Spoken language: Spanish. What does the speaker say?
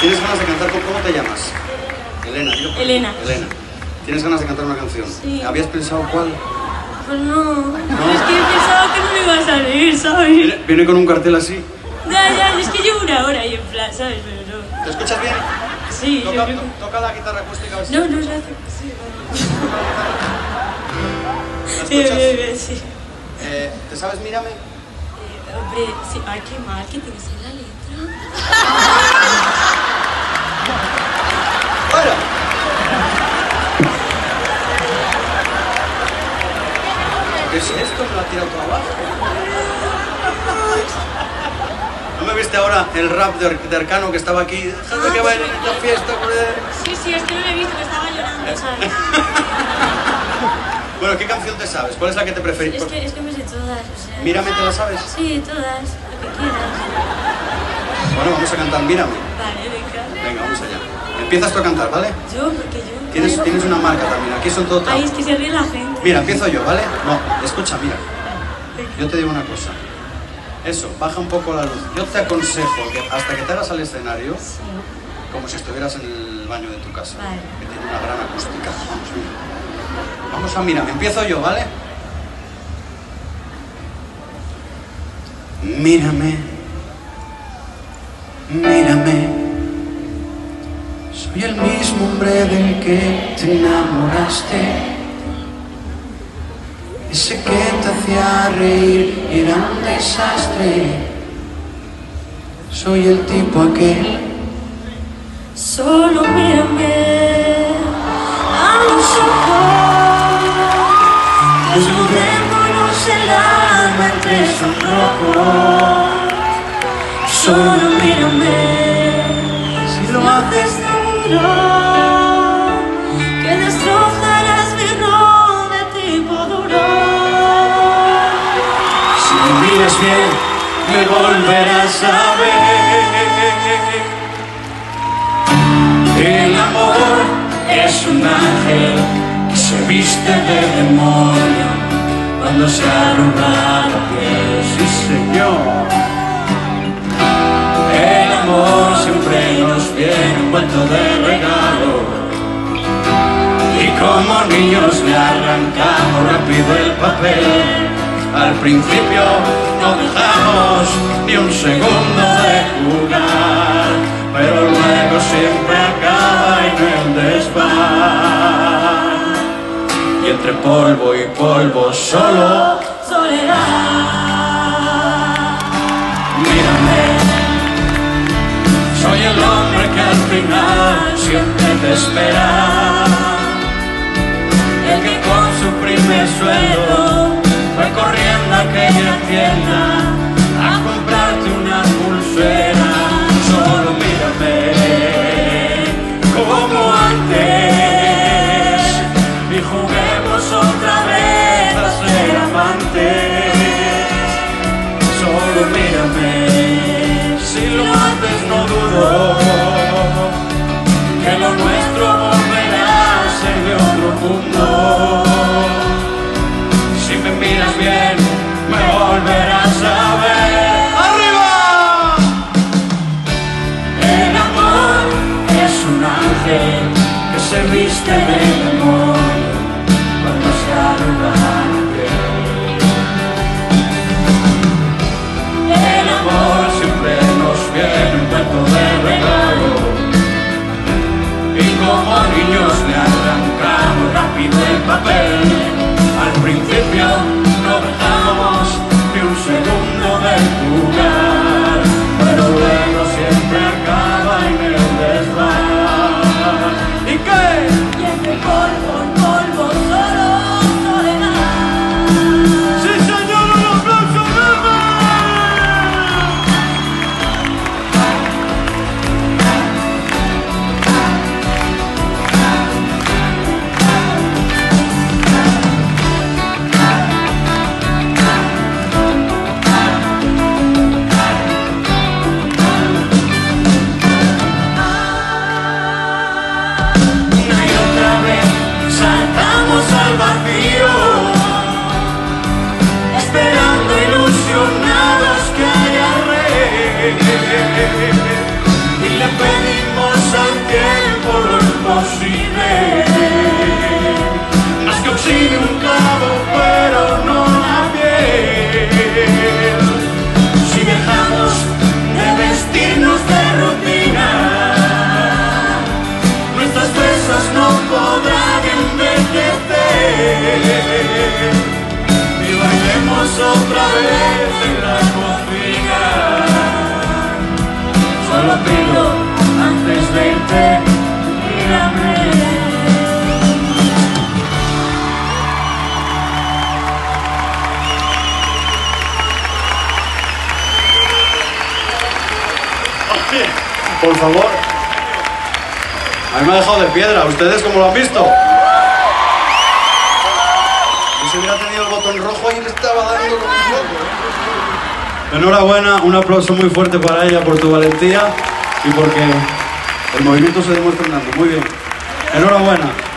¿Tienes ganas de cantar? ¿Cómo te llamas? Elena, digo. Elena. Elena. ¿Tienes ganas de cantar una canción? Sí. ¿Habías pensado cuál? Pues no. Es que pensaba que no me iba a salir, ¿sabes? Viene con un cartel así. Ya, es que llevo una hora ahí en plan, ¿sabes? Pero no. ¿Te escuchas bien? Sí, Toca la guitarra acústica. A ver si No, se hace. Sí, ¿La escuchas? Sí. ¿Te sabes Mírame? Hombre, sí. Ay, qué mal que tienes en la letra. ¡Fuera! ¿Qué es esto? Me lo ha tirado todo abajo. ¿No me viste ahora el rap de Arcano que estaba aquí? Déjame que baile en esta fiesta, joder. Sí, es que no lo he visto, que estaba llorando, ¿sabes? Bueno, ¿qué canción te sabes? ¿Cuál es la que te preferís? Es que me sé todas, o sea... ¿Mírame te la sabes? Sí, todas, lo que quieras. Bueno, vamos a cantar Mírame. Vale, venga. Venga, vamos allá. Empiezas tú a cantar, ¿vale? Porque yo... Tienes una marca también, aquí son todo Ay, es que se ríe la gente. Mira, empiezo yo, ¿vale? No, escucha, mira. Yo te digo una cosa. Eso, baja un poco la luz. Yo te aconsejo que hasta que te hagas al escenario, como si estuvieras en el baño de tu casa, Vale. que tiene una gran acústica. Vamos, mira. Vamos a Mírame, empiezo yo, ¿vale? Mírame, mírame. Soy el mismo hombre del que te enamoraste. Ese que te hacía reír y era un desastre. Soy el tipo aquel. Solo mírame a los ojos, desnudémonos el alma entre sonrojos. Solo mírame, si lo haces duro, que destrozarás mi ron de tipo duro. Si me miras bien, me volverás a ver. El amor es un ángel que se viste de demonio cuando se arruga la piel. Sí, señor. El amor siempre nos viene envuelto de regalo y como niños le arrancamos rápido el papel. Al principio no dejamos ni un segundo de jugar, pero luego siempre acaba en el desván. Y entre polvo y polvo solo soledad. Mírame, soy el hombre que al final siempre te espera, el que con su primer sueldo fue corriendo a aquella tienda a comprarte una pulsera. Solo mírame como antes y juguemos otra vez a ser amantes. Solo mírame, si lo haces no dudo que lo nuestro volverá a ser de otro mundo. Si me miras bien, me volverás a ver. ¡Arriba! El amor es un ángel que se viste de demonio cuando se arruga la piel. El amor siempre nos viene envuelto de regalo otra vez en la cocina. Solo pido antes de irte, mírame. Por favor. A mí me ha dejado de piedra. ¿Ustedes cómo lo han visto? Si hubiera tenido el botón rojo ahí le estaba dando como un loco. Enhorabuena, un aplauso muy fuerte para ella por tu valentía y porque el movimiento se demuestra andando. Muy bien. Enhorabuena.